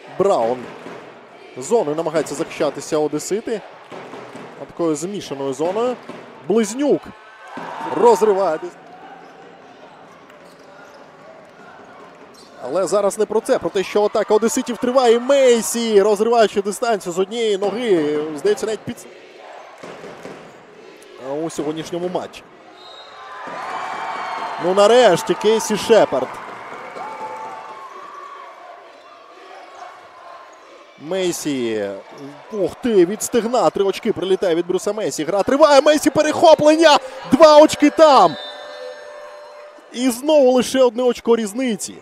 Браун зоною намагається захищатися одесити. Такою змішаною зоною. Близнюк розриває. Але зараз не про це. Про те, що атака одеситів триває. Мейсі, розриваючи дистанцію з однієї ноги. Здається, навіть під... у сьогоднішньому матчі. Ну, нарешті, Кейсі Шепард. Мейсі. Ух ти, від стегна. 3 очки прилітає від Брюса Мейсі. Гра триває. Мейсі, перехоплення. 2 очки там. І знову лише 1 очко різниці.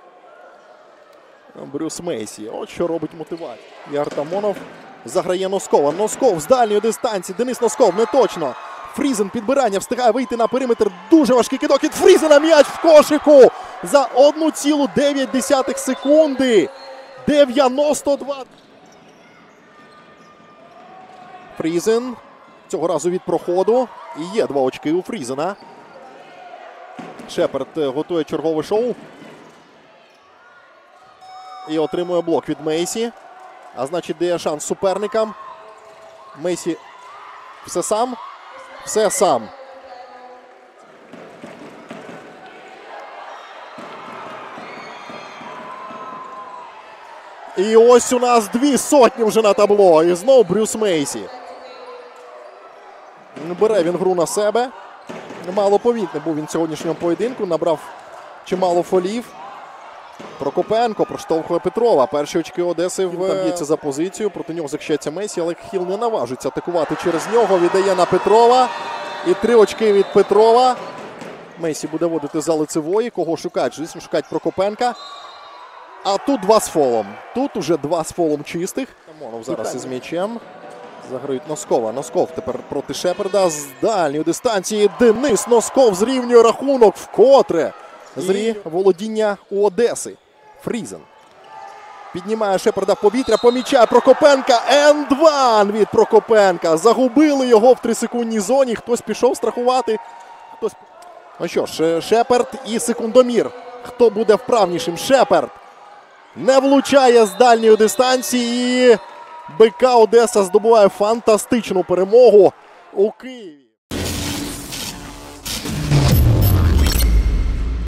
Брюс Мейсі. От що робить мотивація. І Артамонов заграє Носкова. Носков з дальньої дистанції. Денис Носков. Не точно. Фрізен підбирання. Встигає вийти на периметр. Дуже важкий кидок від Фрізена. М'яч в кошику. За 1,9 секунди. 92. Фрізен. Цього разу від проходу. І є 2 очки у Фрізена. Шепард готує чергове шоу. І отримує блок від Мейсі. А значить, дає шанс суперникам. Мейсі все сам. Все сам. І ось у нас 200 вже на табло. І знову Брюс Мейсі. Бере він гру на себе. Малоповітний був він в сьогоднішньому поєдинку. Набрав чимало фолів. Прокопенко проштовхує Петрова. Перші очки Одеси там б'ється за позицію. Проти нього захищається Мейсі, але Хіл не наважується атакувати через нього. Віддає на Петрова. І 3 очки від Петрова. Мейсі буде водити за лицевої. Кого шукають? Звісно, шукають Прокопенка. А тут 2 з фолом. Тут уже 2 з фолом чистих. Монов зараз із м'ячем. Заграють Носкова. Носков тепер проти Шепарда. З дальньої дистанції Денис Носков зрівнює рахунок вкотре. Зрі володіння у Одеси. Фрізен. Піднімає Шепарда в повітря. Помічає Прокопенка. Енд-1 від Прокопенка. Загубили його в 3-секундній зоні. Хтось пішов страхувати. Хтось... Ну що ж, Шепард і секундомір. Хто буде вправнішим? Шепард. Не влучає з дальньої дистанції. І БК Одеса здобуває фантастичну перемогу у Києві.